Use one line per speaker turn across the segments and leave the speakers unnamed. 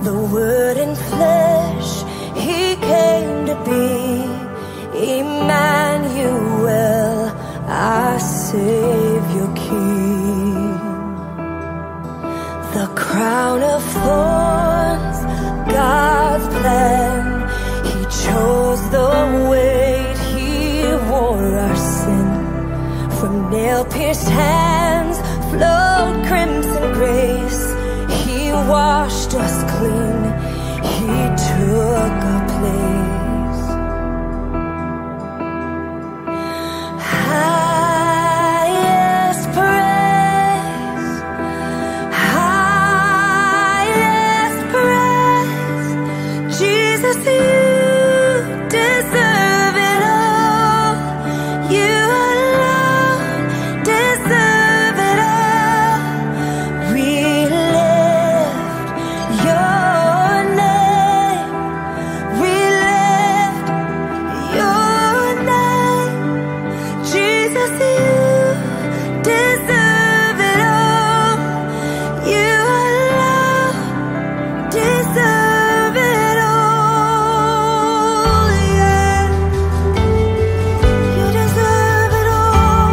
the Word in flesh, He came to be Emmanuel, our Savior King. The crown of thorns, God's plan, He chose the weight, He wore our sin. From nail-pierced hands flowed crimson grace. He washed us clean, He took our place. Highest praise, highest praise. Jesus, you deserve it all. You alone deserve it all. We lift your name. We lift your name. Jesus, you deserve it all. You alone deserve it all. Yeah. You deserve it all.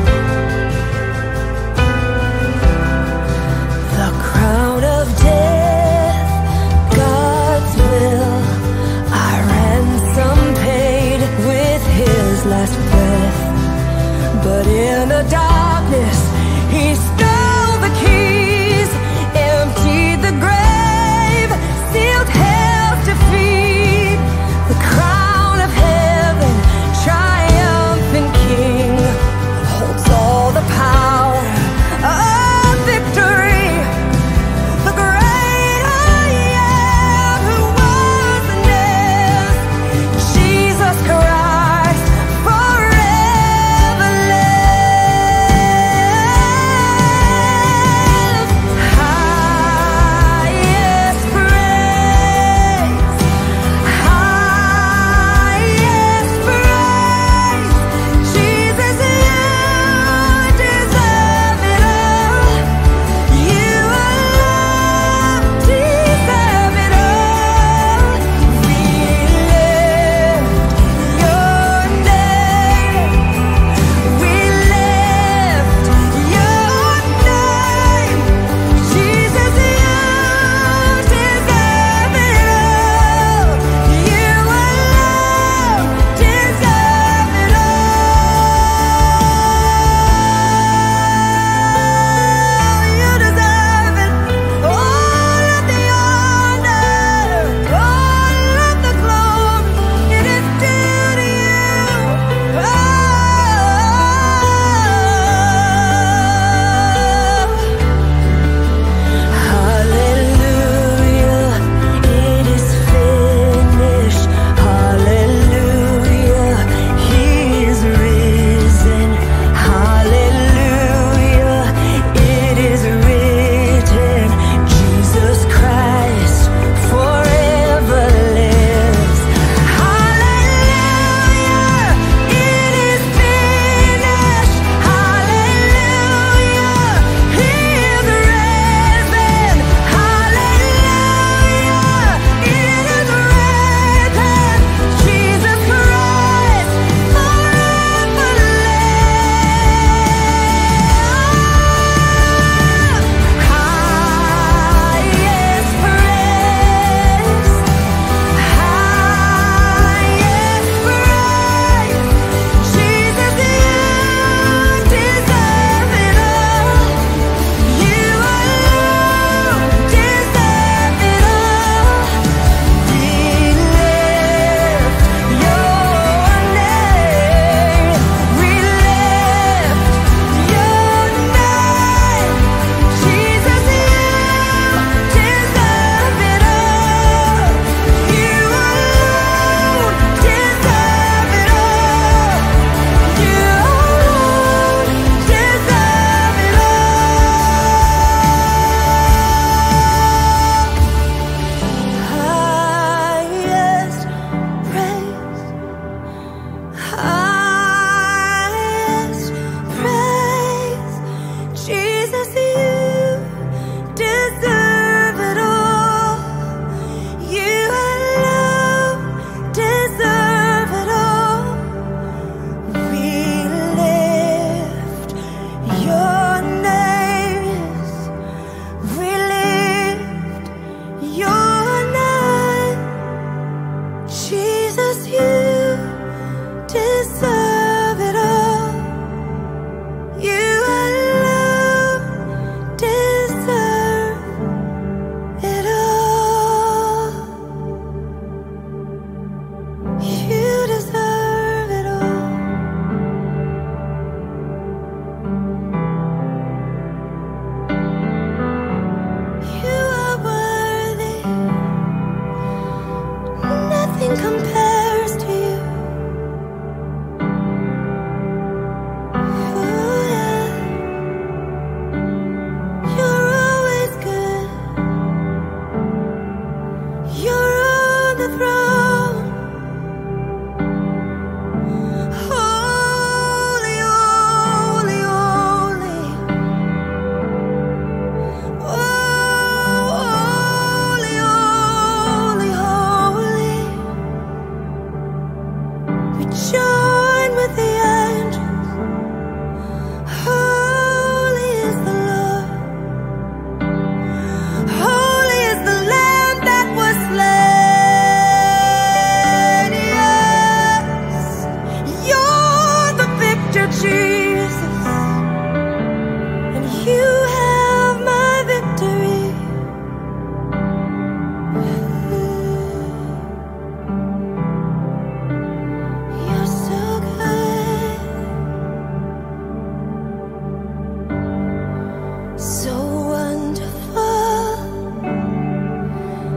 The crown of death, God's will, our ransom paid with His last breath. But in the darkness, He stole the keys, emptied the grave, sealed hell's defeat. The crown of heaven, triumphant King, holds all the power of victory. The great I am, who was and is, Jesus Christ, forever lives.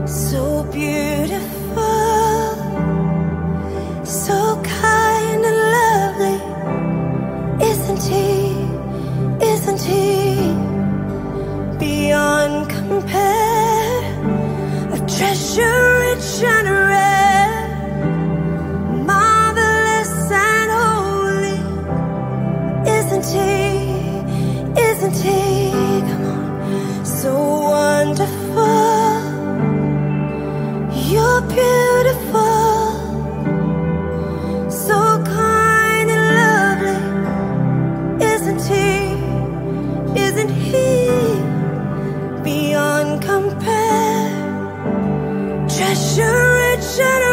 so beautiful, so kind and lovely. Isn't he? Isn't he? Beyond compare, a treasure rich and rare, marvelous and holy. Isn't he? Isn't he? Come on. So wonderful, you're beautiful, so kind and lovely. Isn't he? Isn't he? Beyond compare, treasure rich and